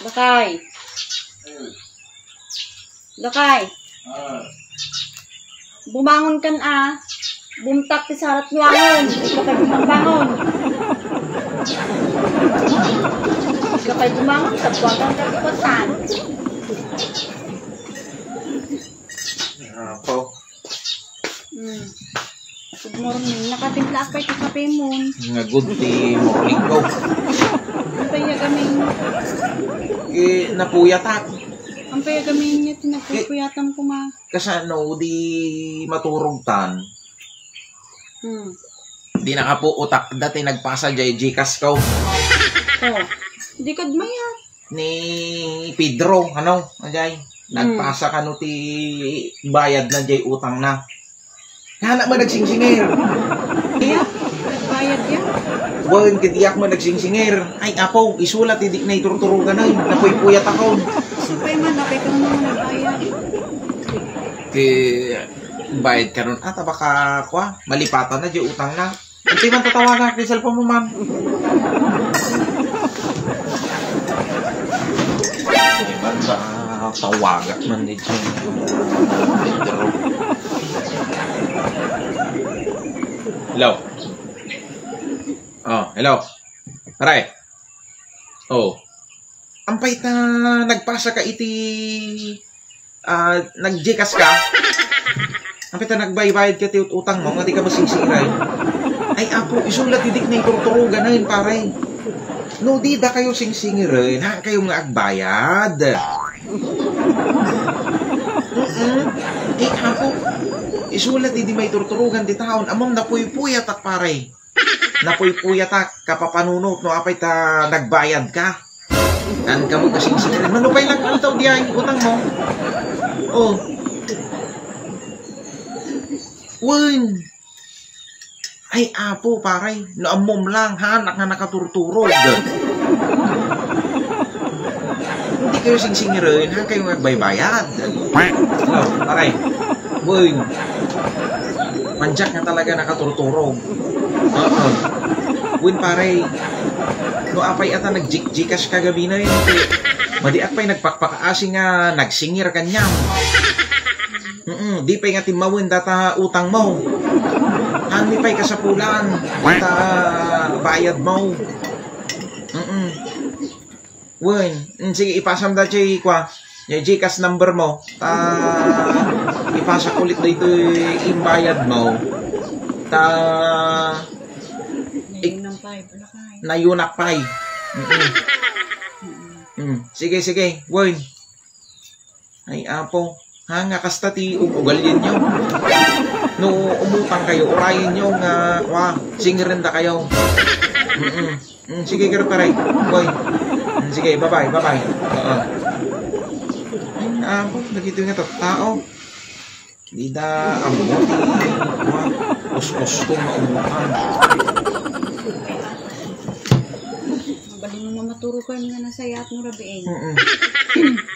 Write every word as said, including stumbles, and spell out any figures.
Lakay. Lakay. Bumangon kan ah. Bumtak ti sarat nuangon. Lakay bumangon. Lakay bumangon sa buwagan kagipatan. Apo. Hmm. Good morning. Nakatimpla pa ito kape mo. Nga good ti morning ko. Ang paya gamin. Eh, napuyatak. Ang paya gamin niya, tinagpupuyatan ko ma. Kasano, di maturog tan. Hmm. Di nakapuutak. Dati nagpasa jay Gcash ko. Oh. Di ka maya. Ni Pedro, ano, ajay. Nagpasa ka no ti bayad na jay utang na. Hanak mo nagsingsingir. Kaya? Nagbayad yan? Buwan kadiyak mo nagsingsingir. Ay, apo, isulat, hindi na ituruturugan na yun. Napuy-puyat ako. Supay man, napay ka naman nagbayad. Kaya, bayad ka nun. Ata baka, kwa, malipatan na, di utang na. Hindi man tatawagan, kay cellphone mo, ma'am. Di ba, sa tawagat man dito. Hello. Oh, hello. Aray. Oh. Ampay ta nagpasa ka iti ah uh, nag-Gcash ka. Ampay ta nagbaybayad ka ti utang mo nga di ka masisiray. Ay apo, isulat idik na ituruturugan na yun pare. No, di da kayo singsingirin, ha? Kayo nga agbayad. Mm-mm. Eh, apo, isulat hindi may turturugan di taon. Amom napuy-puyat at pare. Napuy-puyat at kapapanunot no apay ta nagbayad ka. An ka mo kasing sikirin. Manupay lang ang tao diyan utang mo. Oh. Win. Ay apo pare, no amom lang hanak nga nakaturturog. Hindi kayo singsingirin, ha? Kayo nagbaybayad. Hello, pare. Win. Manjak nga talaga nakaturturog. Oo. Win pare. No apay ata nag-Gcash kagabi na yun. Madiak pa'y nagpakpakaasi nga nagsingir kanyang. Mm-mm. Di pa'y nga timawin data utang mo. Ani pa'y kasapulan. Data bayad mo. Mm-mm. Win. Sige, ipasam da chay kwa. Yung Gcash number mo. Ta ipasa ulit dito yung bayad mo. Ta nayunak pay. Mm -mm. Mm. Sige, sige. Win. Ay, apo. Ha, nga kasta ti ugalin nyo. No, umutang kayo. Urayin nyo nga, kwa, singirin da kayo. Mm -mm. Mm, sige, kira taray. Win. Mm, sige, bye-bye, bye-bye. Oo. Ay, apo. Nagito nga tao. Hindi da, ang buti. Kwa, kus-kus kong maumutang. Magaling mo maturo ka nga nasayat mo rabiin. Mm -mm.